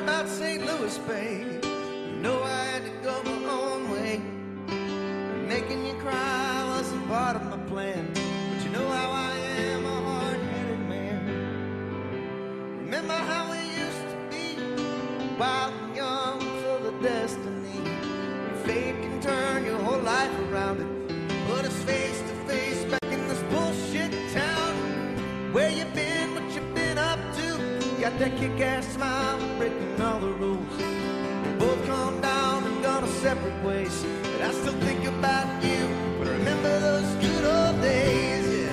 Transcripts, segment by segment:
about St. Louis, babe. You know I had to go my own way. Making you cry wasn't part of my plan. But you know how I am, a hard-headed man. Remember how we used to be, wild and young, full of destiny. Fate can turn your whole life around and put us face to face back in this bullshit town. Where you been, what you been up to? Got that kick-ass smile, breaking all the rules. We both calmed down and gone our separate ways. But I still think about you, but remember those good old days, yeah.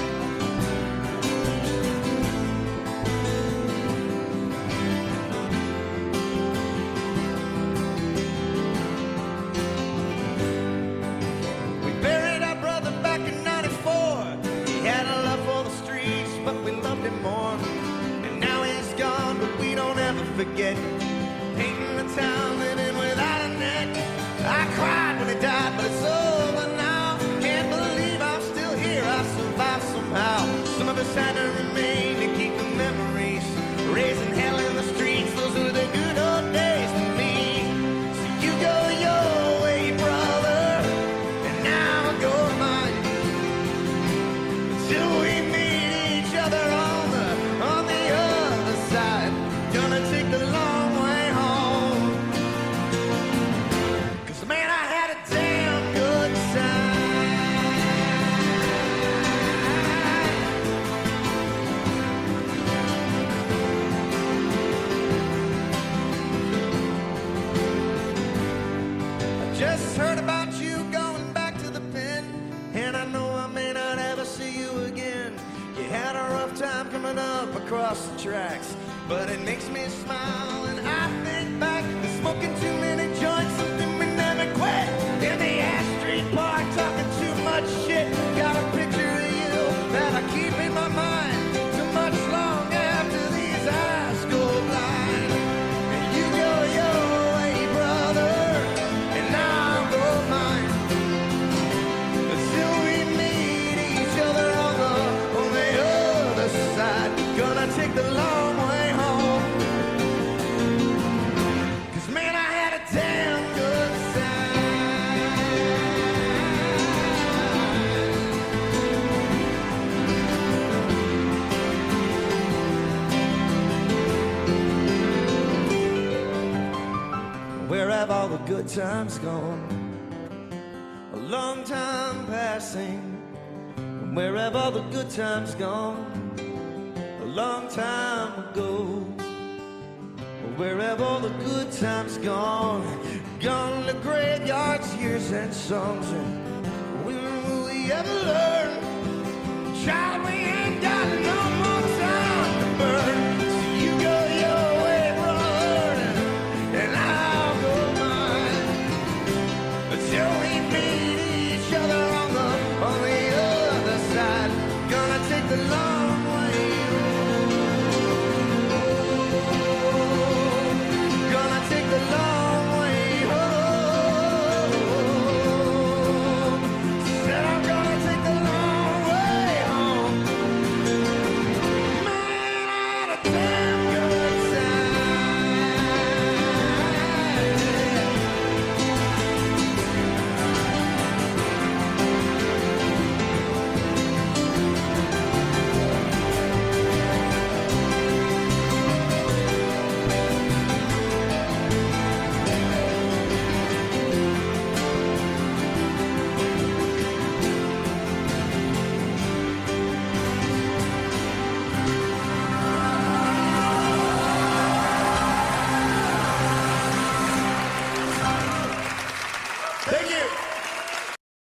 We buried our brother back in '94. He had a love for the streets, but we loved him more. And now he's gone, but we don't ever forget. Painting the town, living without a net. I cried when he died, but it's over now. Can't believe I'm still here, I survived somehow. Some of us had to remain to keep the memories. Raising hell in the streets, those were the good old days to me. So you go your way, brother, and now I go mine. Until we meet each other on the other side. Gonna take the long way home. Man, I had a damn good time. I just heard about you going back to the pen, and I know I may not ever see you again. You had a rough time coming up across the tracks, but it makes me smile, and I think back to smoking too many joints, something we never quit. In the Ash Street Park, talking too much shit. Got a picture of you that I keep in my mind too much long after these eyes go blind. And you go your way, brother, and I'll go mine. Until we meet each other on the other side. Gonna take the long way home. Man, I had a damn good time. Where have all the good times gone? A long time passing. Where have all the good times gone? A long time ago. Where have all the good times gone? Gone to graveyards, years and songs. And when will we ever learn? Child, we ain't got no more time to burn. So you go your way, brother, and I'll go mine. Until we meet each other on the other side. Gonna take the long